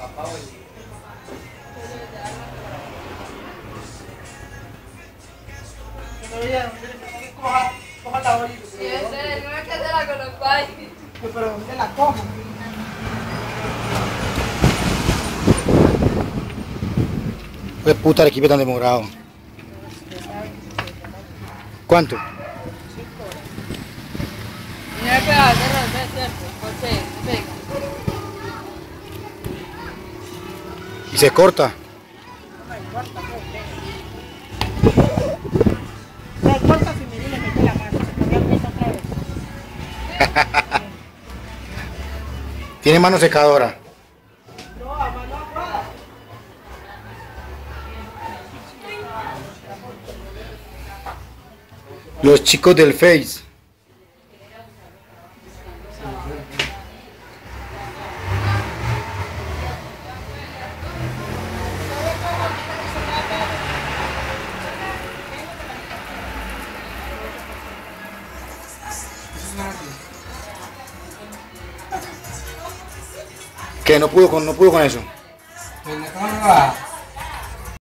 Coja la bolita. Sí, no es que te la conozco ahí. Pero ¿dónde la cojo? Pues puta, el equipo tan demorado. ¿Cuánto? Mira que va a cerrar, ¿cierto? Porque pega. ¿Y se corta? Se corta si me le mete la mano, se pone el piso otra vez. ¿Tiene mano secadora? No, a mano aguada. Los chicos del Face. ¿Qué? No pudo con eso. Pues no,